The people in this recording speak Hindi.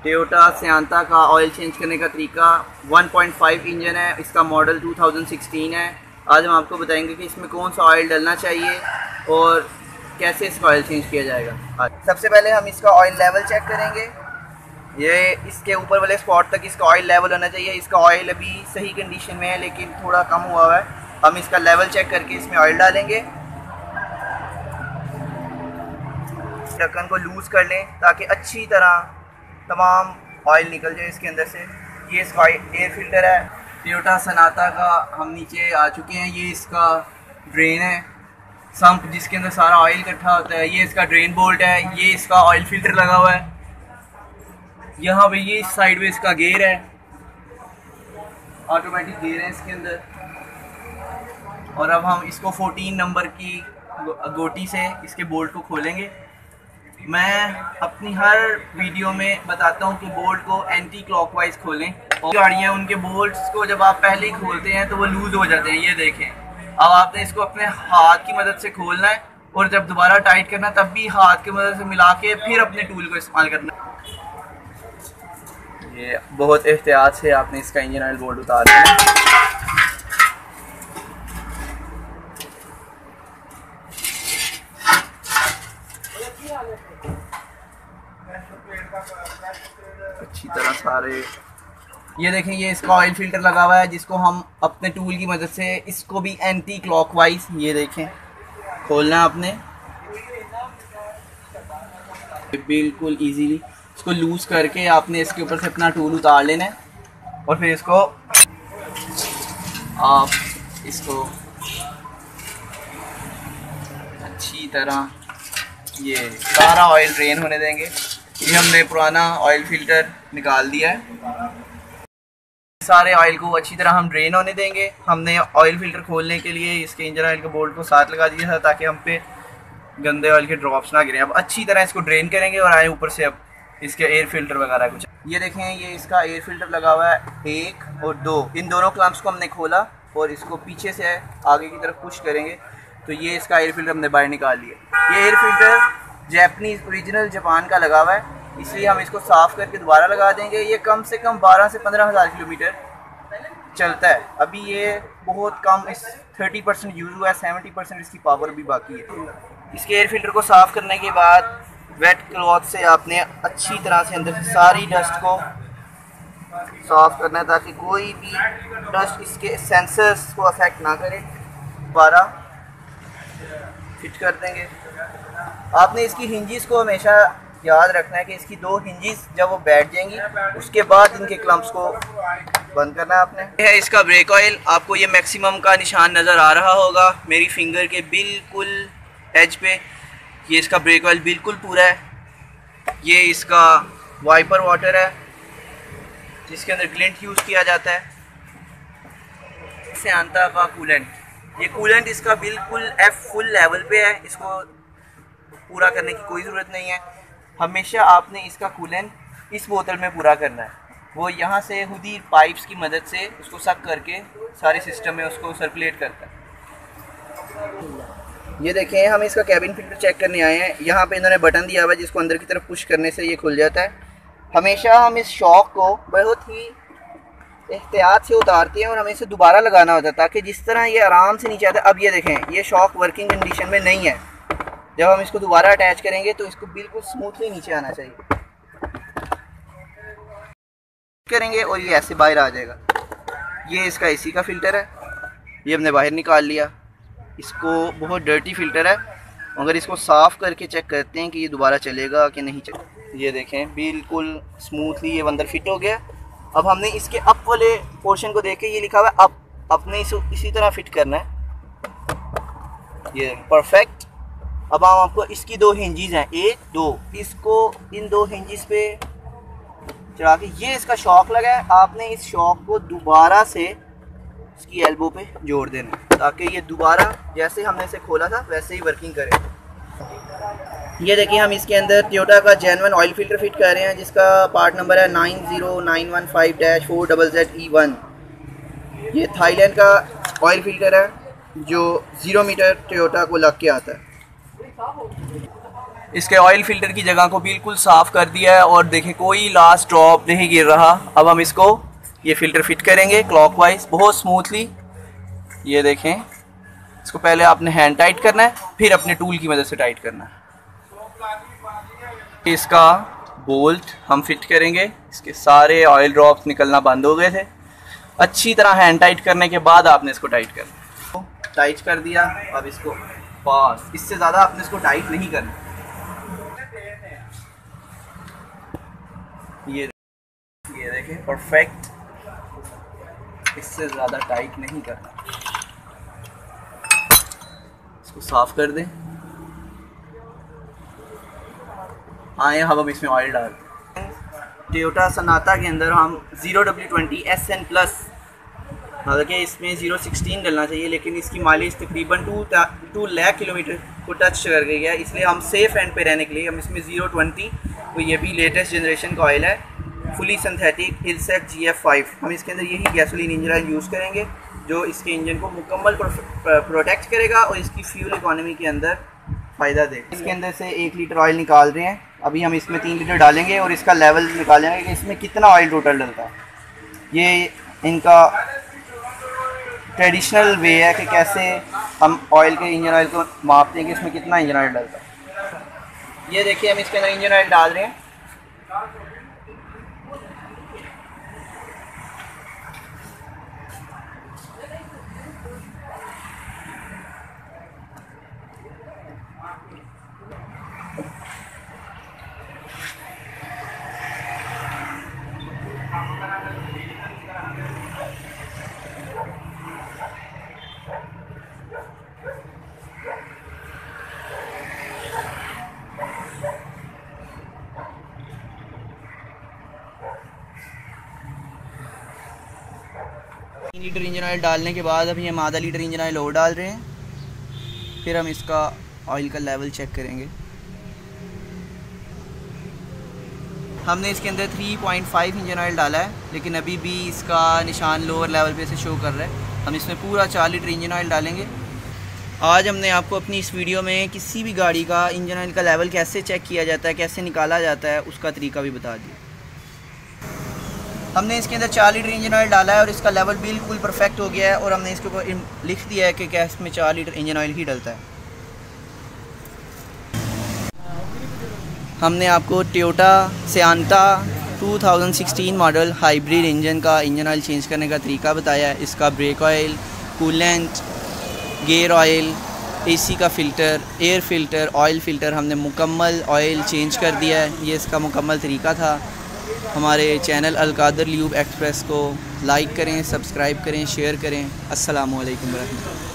टोयोटा सियांता का ऑयल चेंज करने का तरीका 1.5 इंजन है, इसका मॉडल 2016 है। आज हम आपको बताएंगे कि इसमें कौन सा ऑयल डलना चाहिए और कैसे इसका ऑयल चेंज किया जाएगा। सबसे पहले हम इसका ऑयल लेवल चेक करेंगे। ये इसके ऊपर वाले स्पॉट तक इसका ऑयल लेवल होना चाहिए। इसका ऑयल अभी सही कंडीशन में है लेकिन थोड़ा कम हुआ हुआ है। हम इसका लेवल चेक करके इसमें ऑयल डालेंगे। ढक्कन को लूज़ कर लें ताकि अच्छी तरह तमाम ऑयल निकल जाए इसके अंदर से। ये इसका एयर फिल्टर है टोयोटा सनाता का। हम नीचे आ चुके हैं। ये इसका ड्रेन है, सम्प जिसके अंदर सारा ऑयल इकट्ठा होता है। ये इसका ड्रेन बोल्ट है। ये इसका ऑयल फिल्टर लगा हुआ है। यहाँ पे ये इस साइड में इसका गेयर है, ऑटोमेटिक गेयर है इसके अंदर। और अब हम इसको 14 नंबर की गोटी से इसके बोल्ट को खोलेंगे। मैं अपनी हर वीडियो में बताता हूँ कि बोल्ट को एंटी क्लॉकवाइज खोलें। और गाड़ियाँ उनके बोल्ट्स को जब आप पहले ही खोलते हैं तो वो लूज़ हो जाते हैं। ये देखें, अब आपने इसको अपने हाथ की मदद से खोलना है और जब दोबारा टाइट करना है तब भी हाथ की मदद से मिला के फिर अपने टूल को इस्तेमाल करना है। ये बहुत एहतियात से आपने इसका इंजन ऑयल बोल्ट उतार दिया। अच्छी तरह सारे ये देखें, ये इसका ऑयल फिल्टर लगा हुआ है जिसको हम अपने टूल की मदद से इसको भी एंटी क्लॉकवाइज ये देखें खोलना है आपने बिल्कुल इजीली। इसको लूज़ करके आपने इसके ऊपर से अपना टूल उतार लेना है और फिर इसको आप इसको अच्छी तरह ये सारा ऑयल ड्रेन होने देंगे। ये हमने पुराना ऑयल फिल्टर निकाल दिया है। सारे ऑयल को अच्छी तरह हम ड्रेन होने देंगे। हमने ऑयल फिल्टर खोलने के लिए इसके इंजन ऑयल के बोल्ट को साथ लगा दिया था ताकि हम पे गंदे ऑयल के ड्रॉप्स ना गिरें। अब अच्छी तरह इसको ड्रेन करेंगे और आए ऊपर से अब इसके एयर फिल्टर वगैरह कुछ। ये देखें, ये इसका एयर फिल्टर लगा हुआ है 1 और 2। इन दोनों क्लम्प्स को हमने खोला और इसको पीछे से आगे की तरफ पुश करेंगे तो ये इसका एयर फिल्टर हमने बाहर निकाल लिया। ये air filter Japanese original Japan का लगा हुआ है, इसलिए हम इसको साफ़ करके दोबारा लगा देंगे। ये कम से कम 12 से 15,000 किलोमीटर चलता है। अभी ये बहुत कम, इस 30% यूज़ हुआ है, 70% इसकी पावर भी बाकी है। इसके एयर फिल्टर को साफ़ करने के बाद वेट क्लॉथ से आपने अच्छी तरह से अंदर से सारी डस्ट को साफ़ करना है ताकि कोई भी डस्ट इसके सेंसर्स को अफेक्ट ना करे। दोबारा फिट कर देंगे। आपने इसकी हिंजिस को हमेशा याद रखना है कि इसकी 2 हिंजिस जब वो बैठ जाएंगी उसके बाद इनके क्लम्प्स को बंद करना है आपने। यह है इसका ब्रेक ऑयल। आपको ये मैक्सिमम का निशान नज़र आ रहा होगा मेरी फिंगर के बिल्कुल एज पे। ये इसका ब्रेक ऑयल बिल्कुल पूरा है। ये इसका वाइपर वाटर है जिसके अंदर ग्लिंट यूज़ किया जाता है। सियांता का कूलेंट, ये कूलेंट इसका बिल्कुल फुल लेवल पे है। इसको पूरा करने की कोई ज़रूरत नहीं है। हमेशा आपने इसका कूलेंट इस बोतल में पूरा करना है। वो यहाँ से खुद ही पाइप्स की मदद से उसको सक करके सारे सिस्टम में उसको सर्कुलेट करता है। ये देखें, हम इसका कैबिन फिल्टर चेक करने आए हैं। यहाँ पे इन्होंने बटन दिया हुआ है जिसको अंदर की तरफ पुश करने से ये खुल जाता है। हमेशा हम इस शॉक को बहुत ही एहतियात से उतारते हैं और हमें इसे दोबारा लगाना होता है ताकि जिस तरह ये आराम से नीचे आता है। अब ये देखें, ये शॉक वर्किंग कंडीशन में नहीं है। जब हम इसको दोबारा अटैच करेंगे तो इसको बिल्कुल स्मूथली नीचे आना चाहिए करेंगे और ये ऐसे बाहर आ जाएगा। ये इसका एसी का फ़िल्टर है, ये हमने बाहर निकाल लिया। इसको बहुत डर्टी फ़िल्टर है, मगर इसको साफ़ करके चेक करते हैं कि ये दोबारा चलेगा कि नहीं चलेगा। ये देखें, बिल्कुल स्मूथली ये अंदर फिट हो गया। अब हमने इसके अप वाले पोर्शन को देख के ये लिखा हुआ है अप, अपने इसी तरह फिट करना है। ये परफेक्ट। अब हम आपको इसकी 2 हिंजिस हैं, 1 2, इसको इन 2 हिंजिस पे चढ़ा के ये इसका शॉक लगा है। आपने इस शॉक को दोबारा से इसकी एल्बो पे जोड़ देना ताकि ये दोबारा जैसे हमने इसे खोला था वैसे ही वर्किंग करे। ये देखिए, हम इसके अंदर टोयोटा का जेन्युइन ऑयल फिल्टर फिट कर रहे हैं जिसका पार्ट नंबर है 90915-4ZZ-E1। ये थाईलैंड का ऑयल फिल्टर है जो 0 मीटर टोयोटा को लग के आता है। इसके ऑयल फिल्टर की जगह को बिल्कुल साफ़ कर दिया है और देखें कोई लास्ट ड्रॉप नहीं गिर रहा। अब हम इसको ये फ़िल्टर फिट करेंगे क्लॉकवाइज बहुत स्मूथली। ये देखें, इसको पहले आपने हैंड टाइट करना है, फिर अपने टूल की मदद से टाइट करना है। इसका बोल्ट हम फिट करेंगे। इसके सारे ऑयल ड्रॉप्स निकलना बंद हो गए थे। अच्छी तरह हैंड टाइट करने के बाद आपने इसको टाइट करना है। टाइट कर दिया, अब इसको बस, इससे ज़्यादा आपने इसको टाइट नहीं करना। ये देखें परफेक्ट, इससे ज़्यादा टाइट नहीं करना। इसको साफ कर दें। आए हम इसमें ऑयल डाल दें। टोयोटा सनाता के अंदर हम 0W20 SN प्लस, हालांकि इसमें 016 डलना चाहिए, लेकिन इसकी माइलेज तकरीबन 2 लाख किलोमीटर को टच कर गई है, इसलिए हम सेफ एंड पे रहने के लिए हम इसमें 020, तो ये भी लेटेस्ट जनरेशन का ऑयल है, फुली सिंथेटिक हिलसेट GF5, हम इसके अंदर यही गैसोलीन इंजन ऑयल यूज़ करेंगे जो इसके इंजन को मुकम्मल प्रोटेक्ट करेगा और इसकी फ्यूल इकोनॉमी के अंदर फ़ायदा देगा। इसके अंदर से 1 लीटर ऑयल निकाल रहे हैं। अभी हम इसमें 3 लीटर डालेंगे और इसका लेवल निकालेंगे कि इसमें कितना ऑयल टोटल डलता है। ये इनका ट्रेडिशनल वे है कि कैसे हम ऑयल के इंजन ऑयल को मापते हैं कि इसमें कितना इंजन ऑयल डलता है। ये देखिए हम इसके अंदर इंजन ऑयल डाल रहे हैं। लीटर इंजन ऑयल डालने के बाद अभी हम आधा लीटर इंजन ऑयल और डाल रहे हैं। फिर हम इसका ऑयल का लेवल चेक करेंगे। हमने इसके अंदर 3.5 इंजन ऑयल डाला है, लेकिन अभी भी इसका निशान लोअर लेवल पे से शो कर रहा है। हम इसमें पूरा 4 लीटर इंजन ऑयल डालेंगे। आज हमने आपको अपनी इस वीडियो में किसी भी गाड़ी का इंजन ऑयल का लेवल कैसे चेक किया जाता है, कैसे निकाला जाता है, उसका तरीका भी बता दिया। हमने इसके अंदर 4 लीटर इंजन ऑयल डाला है और इसका लेवल बिल्कुल परफेक्ट हो गया है और हमने इसके ऊपर लिख दिया है कि क्या इसमें 4 लीटर इंजन ऑयल ही डलता है। हमने आपको Toyota Sienta 2016 model hybrid engine का इंजन ऑयल चेंज करने का तरीका बताया है। इसका brake oil, coolant, gear oil, AC का filter, air filter, oil filter हमने मुकम्मल ऑयल चेंज कर दिया है। ये इसका मुकम्मल तरीका था। हमारे चैनल अलकादर ल्यूब एक्सप्रेस को लाइक करें, सब्सक्राइब करें, शेयर करें। अस्सलामु अलैकुम वरहमतुल्लाह।